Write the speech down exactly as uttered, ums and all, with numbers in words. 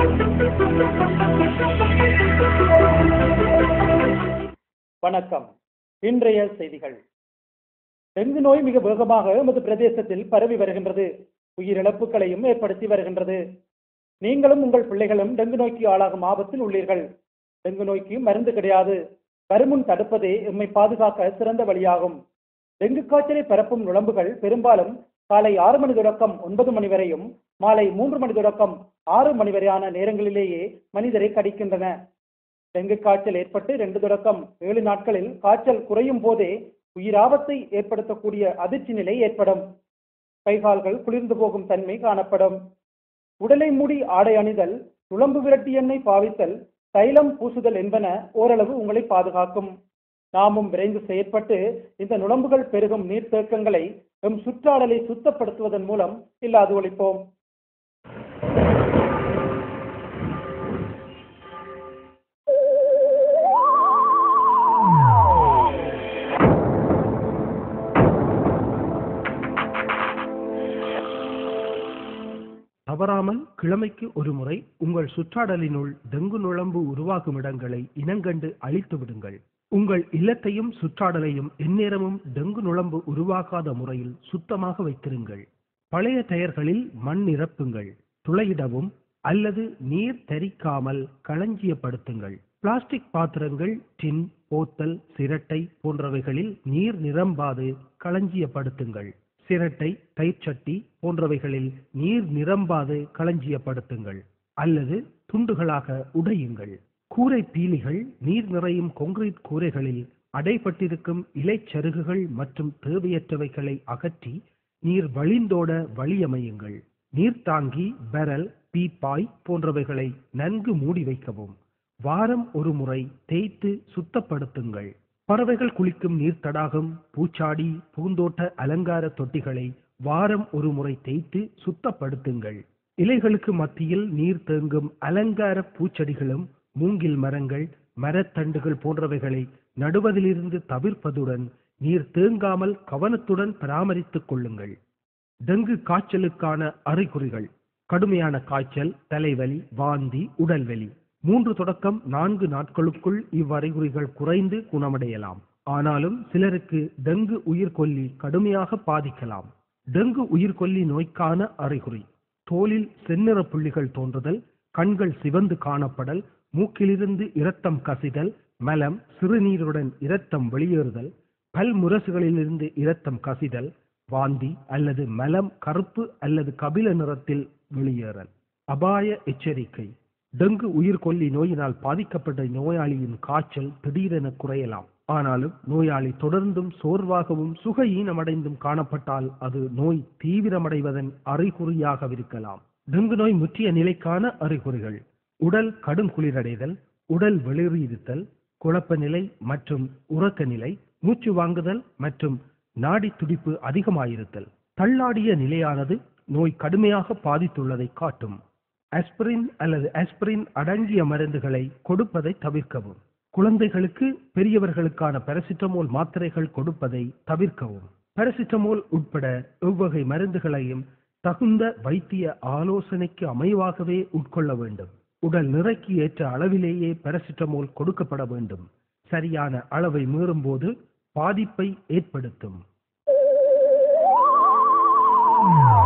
வணக்கம். இன்றைய செய்திகள். டெங்கு நோய் மிக வேகமாக எமது பிரதேசத்தில் பரவி வருகின்றது. உயிரிழப்புகளையும் ஏற்படுத்தி வருகின்றது. நீங்களும் உங்கள் பிள்ளைகளும் டெங்கு நோய்க்கு ஆளாகும் ஆபத்தில் உள்ளீர்கள். டெங்கு நோய்க்கு மருந்து கிடையாது. வருமுன் தடுப்பதே எம்மை பாதுகாக்க சிறந்த வழியாகும். டெங்கு காய்ச்சலை பரப்பும் நுளம்புகள் பெரும்பாலும் காலை ஆறு மணி தொடக்கம் ஒன்பது மணி வரையும் மாலை மூன்று மணி தொடக்கம் ஆறு மணி வரையான நேரங்களிலேயே மனிதரை கடிக்கின்றன. டெங்கு காய்ச்சல் ஏற்பட்டு இரண்டு தொடக்கம் ஏழு நாட்களில் காய்ச்சல் குறையும் போதே உயிராபத்தை ஏற்படுத்தக்கூடிய அதிர்ச்சி நிலை ஏற்படும். கைகால்கள் குளிர்ந்து போகும் தன்மை காணப்படும். உடலை மூடி ஆடை அணிதல், நுளம்பு விரட்டி எண்ணெய் பாவித்தல், தைலம் பூசுதல் என்பன ஓரளவு உங்களை பாதுகாக்கும். நாமும் விரைந்து செயற்பட்டு இந்த நுளம்புகள் பெருகும் நீர்த்தேக்கங்களை எம் சுற்றாடலை சுத்தப்படுத்துவதன் மூலம் இல்லாது ஒழிப்போம். தவறாமல் கிழமைக்கு ஒரு முறை உங்கள் சுற்றாடலினுள் டெங்கு நுளம்பு உருவாகும் இடங்களை இனங்கண்டு அழித்து விடுங்கள். உங்கள் இல்லத்தையும் சுற்றாடலையும் எந்நேரமும் டெங்கு நுளம்பு உருவாகாத முறையில் சுத்தமாக வைத்திருங்கள். பழைய டயர்களில் மண் நிரப்புங்கள். துளையிடவும் அல்லது நீர் தரிக்காமல் களஞ்சியப்படுத்துங்கள். பிளாஸ்டிக் பாத்திரங்கள், டின், போத்தல், சிரட்டை போன்றவைகளில் நீர் நிரம்பாது களஞ்சியப்படுத்துங்கள். சிரட்டை, தயிர்ச்சட்டி போன்றவைகளில் நீர் நிரம்பாது களஞ்சியப்படுத்துங்கள் அல்லது துண்டுகளாக உடையுங்கள். கூரை பீலிகள், நீர் நிறையும் கொங்கிரீட் கூரைகளில் அடைபட்டிருக்கும் இலைச்சருகுகள் மற்றும் தேவையற்றவைகளை அகற்றி நீர் வழிந்தோட வழியமையுங்கள். நீர்த்தாங்கி, பெரல், பீப்பாய் போன்றவைகளை நன்கு மூடி வைக்கவும். வாரம் ஒரு முறை தேய்த்து சுத்தப்படுத்துங்கள். பறவைகள் குளிக்கும் நீர் தடாகம், பூச்சாடி, பூந்தோட்ட அலங்கார தொட்டிகளை வாரம் ஒரு முறை தேய்த்து சுத்தப்படுத்துங்கள். இலைகளுக்கு மத்தியில் நீர் தேங்கும் அலங்கார பூச்செடிகளும் மூங்கில் மரங்கள், மரத்தண்டுகள் போன்றவைகளை நடுவதிலிருந்து தவிர்ப்பதுடன் நீர் தேங்காமல் கவனத்துடன் பராமரித்துக் கொள்ளுங்கள். டெங்கு காய்ச்சலுக்கான அறிகுறிகள்: கடுமையான காய்ச்சல், தலைவலி, வாந்தி, உடல்வலி. மூன்று தொடக்கம் நான்கு நாட்களுக்குள் இவ்வறிகுறிகள் குறைந்து குணமடையலாம். ஆனாலும் சிலருக்கு டெங்கு உயிர்கொல்லி கடுமையாக பாதிக்கலாம். டெங்கு உயிர்கொல்லி நோய்க்கான அறிகுறி: தோலில் செந்நிற புள்ளிகள் தோன்றுதல், கண்கள் சிவந்து காணப்படல், மூக்கிலிருந்து இரத்தம் கசிதல், மலம், சிறுநீருடன் இரத்தம் வெளியேறுதல், பல் முரசுகளிலிருந்து இரத்தம் கசிதல், வாந்தி அல்லது மலம் கருப்பு அல்லது கபில நிறத்தில் வெளியேறல். அபாய எச்சரிக்கை: டெங்கு உயிர்கொல்லி நோயினால் பாதிக்கப்பட்ட நோயாளியின் காய்ச்சல் திடீரென குறையலாம். ஆனாலும் நோயாளி தொடர்ந்தும் சோர்வாகவும் சுகஈனமடைந்தும் காணப்பட்டால் அது நோய் தீவிரமடைவதன் அறிகுறியாகவிருக்கலாம். டெங்கு நோய் முற்றிய நிலைக்கான அறிகுறிகள்: உடல் கடும் குளிரடைதல், உடல் வெளியேறுதல், குழப்ப நிலை மற்றும் உறக்க நிலை, மூச்சு வாங்குதல் மற்றும் நாடி துடிப்பு அதிகமாயிருத்தல். தள்ளாடிய நிலையானது நோய் கடுமையாக பாதித்துள்ளதை காட்டும். ஆஸ்பிரின் அல்லது ஆஸ்பிரின் அடங்கிய மருந்துகளை கொடுப்பதை தவிர்க்கவும். குழந்தைகளுக்கு பெரியவர்களுக்கான பாராசிட்டமோல் மாத்திரைகள் கொடுப்பதை தவிர்க்கவும். பாராசிட்டமோல் உட்பட எவ்வகை மருந்துகளையும் தகுந்த வைத்திய ஆலோசனைக்கு அமைவாகவே உட்கொள்ள வேண்டும். உடல் நிறைக்கு ஏற்ற அளவிலேயே பாராசிட்டமோல் கொடுக்கப்பட வேண்டும். சரியான அளவை மீறும் போது பாதிப்பை ஏற்படுத்தும்.